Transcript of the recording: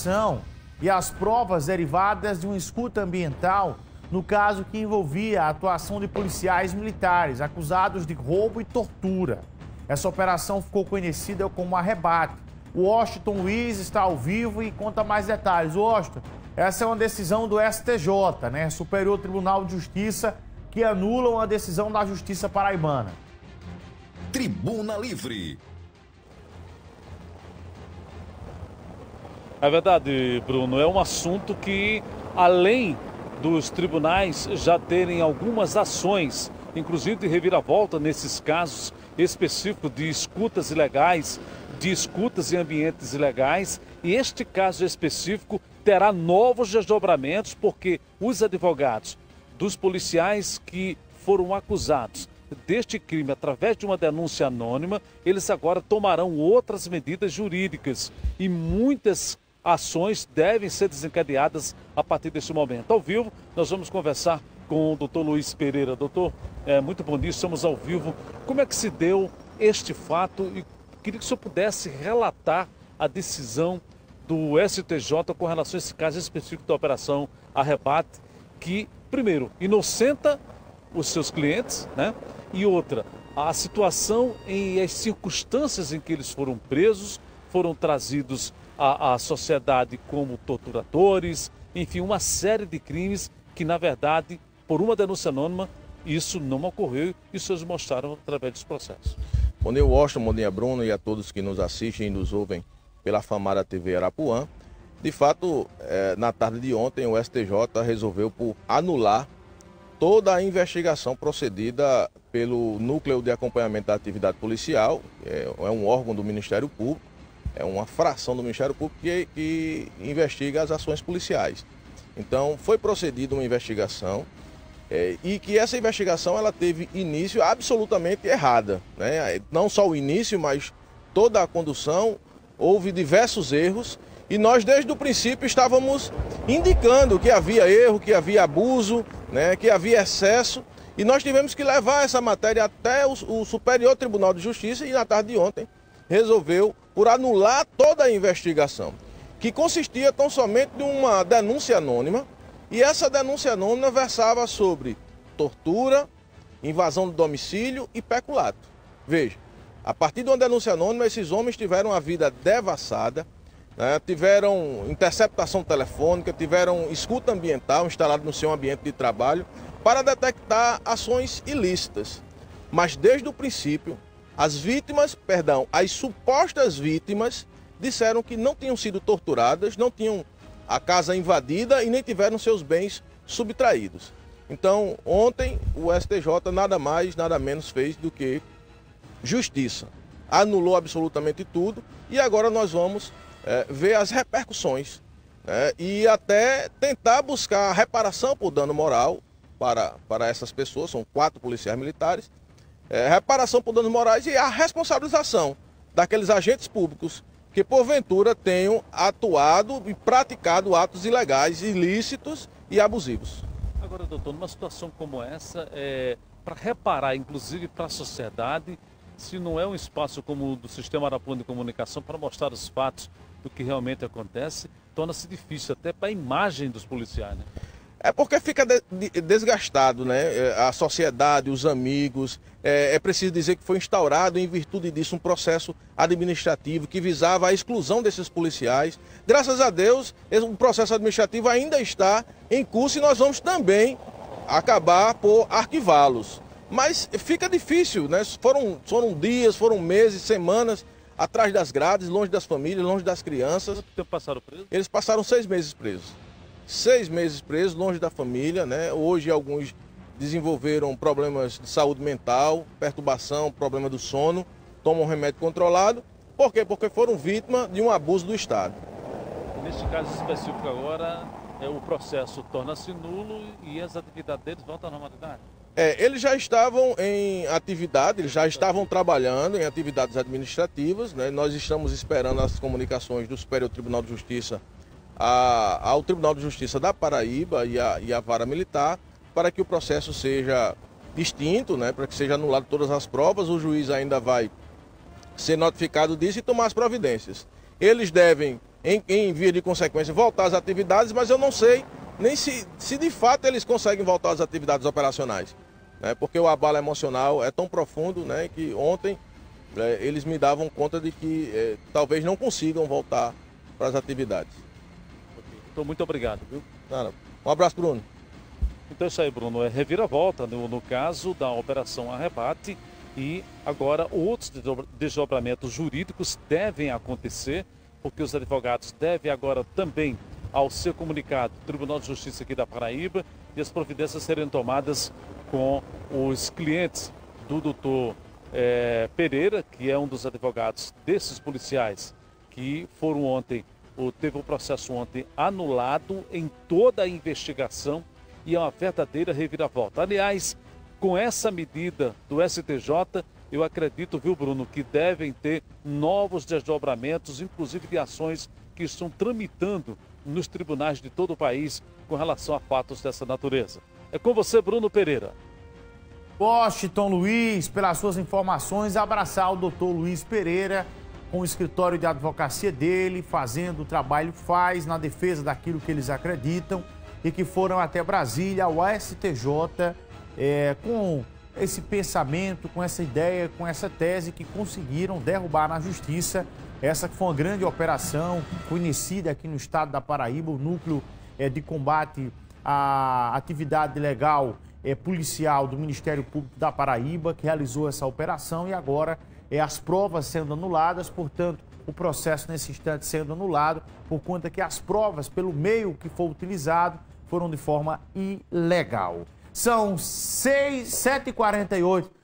investigação e as provas derivadas de uma escuta ambiental no caso que envolvia a atuação de policiais militares acusados de roubo e tortura. Essa operação ficou conhecida como Arrebate. O Washington Luiz está ao vivo e conta mais detalhes. Washington, essa é uma decisão do STJ, né? Superior Tribunal de Justiça, que anula uma decisão da Justiça Paraibana. Tribuna Livre. É verdade, Bruno. É um assunto que, além dos tribunais já terem algumas ações, inclusive de reviravolta nesses casos específicos de escutas ilegais, de escutas em ambientes ilegais, e este caso específico terá novos desdobramentos, porque os advogados dos policiais que foram acusados deste crime através de uma denúncia anônima, eles agora tomarão outras medidas jurídicas e muitas ações devem ser desencadeadas a partir deste momento. Ao vivo, nós vamos conversar com o doutor Luiz Pereira. Doutor, muito bom dia, estamos ao vivo. Como é que se deu este fato? E queria que o senhor pudesse relatar a decisão do STJ com relação a esse caso específico da Operação Arrebate, que, primeiro, inocenta os seus clientes, né? E outra, a situação e as circunstâncias em que eles foram presos, foram trazidos à sociedade como torturadores, enfim, uma série de crimes que, na verdade, por uma denúncia anônima, isso não ocorreu e os senhores mostraram através dos processos. Bom dia, Washington, bom dia, Bruno, e a todos que nos assistem e nos ouvem pela famada TV Arapuã. De fato, na tarde de ontem, o STJ resolveu por anular toda a investigação procedida pelo Núcleo de Acompanhamento da Atividade Policial, é um órgão do Ministério Público, é uma fração do Ministério Público que investiga as ações policiais. Então, foi procedida uma investigação e que essa investigação ela teve início absolutamente errada, né? Não só o início, mas toda a condução, houve diversos erros e nós desde o princípio estávamos indicando que havia erro, que havia abuso, né? Que havia excesso e nós tivemos que levar essa matéria até o Superior Tribunal de Justiça e na tarde de ontem resolveu por anular toda a investigação, que consistia tão somente de uma denúncia anônima, e essa denúncia anônima versava sobre tortura, invasão do domicílio e peculato. Veja, a partir de uma denúncia anônima, esses homens tiveram a vida devassada, né, tiveram interceptação telefônica, tiveram escuta ambiental instalada no seu ambiente de trabalho para detectar ações ilícitas. Mas desde o princípio, as supostas vítimas disseram que não tinham sido torturadas, não tinham a casa invadida e nem tiveram seus bens subtraídos. Então, ontem o STJ nada mais, nada menos fez do que justiça. Anulou absolutamente tudo e agora nós vamos ver as repercussões, né, e até tentar buscar reparação por dano moral para essas pessoas, são 4 policiais militares, reparação por danos morais e a responsabilização daqueles agentes públicos que porventura tenham atuado e praticado atos ilegais, ilícitos e abusivos. Agora, doutor, numa situação como essa, para reparar, inclusive para a sociedade, se não é um espaço como o do Sistema Arapuã de Comunicação para mostrar os fatos do que realmente acontece, torna-se difícil até para a imagem dos policiais, né? É porque fica desgastado, né? A sociedade, os amigos. É preciso dizer que foi instaurado, em virtude disso, um processo administrativo que visava a exclusão desses policiais. Graças a Deus, o processo administrativo ainda está em curso e nós vamos também acabar por arquivá-los. Mas fica difícil, né? Foram dias, foram meses, semanas atrás das grades, longe das famílias, longe das crianças. Quanto tempo passaram presos? Eles passaram 6 meses presos. 6 meses presos, longe da família, né? Hoje alguns desenvolveram problemas de saúde mental, perturbação, problema do sono, tomam remédio controlado. Por quê? Porque foram vítimas de um abuso do Estado. Neste caso específico agora, o processo torna-se nulo e as atividades deles voltam à normalidade? Eles já estavam em atividade, eles já estavam trabalhando em atividades administrativas, né? Nós estamos esperando as comunicações do Superior Tribunal de Justiça ao Tribunal de Justiça da Paraíba e a Vara Militar para que o processo seja extinto, né? Para que seja anulado todas as provas. O juiz ainda vai ser notificado disso e tomar as providências. Eles devem em via de consequência, voltar às atividades, mas eu não sei nem se de fato eles conseguem voltar às atividades operacionais, né? Porque o abalo emocional é tão profundo, né, que ontem eles me davam conta de que talvez não consigam voltar para as atividades. Então, muito obrigado, viu? Um abraço, Bruno. Então, isso aí, Bruno, é reviravolta no caso da Operação Arrebate, e agora outros desdobramentos jurídicos devem acontecer, porque os advogados devem agora também, ao ser comunicado, Tribunal de Justiça aqui da Paraíba, e as providências serem tomadas com os clientes do doutor Pereira, que é um dos advogados desses policiais que foram ontem, teve o processo ontem anulado em toda a investigação, e é uma verdadeira reviravolta. Aliás, com essa medida do STJ, eu acredito, viu, Bruno, que devem ter novos desdobramentos, inclusive de ações que estão tramitando nos tribunais de todo o país com relação a fatos dessa natureza. É com você, Bruno Pereira. Washington Luiz, pelas suas informações, abraçar o doutor Luiz Pereira com o escritório de advocacia dele, fazendo o trabalho que faz na defesa daquilo que eles acreditam, e que foram até Brasília, ao STJ, com esse pensamento, com essa ideia, com essa tese, que conseguiram derrubar na justiça. Essa que foi uma grande operação conhecida aqui no estado da Paraíba, o núcleo de combate à atividade ilegal policial do Ministério Público da Paraíba, que realizou essa operação, e agora as provas sendo anuladas, portanto, o processo nesse instante sendo anulado, por conta que as provas, pelo meio que foi utilizado, foram de forma ilegal. São 7h48.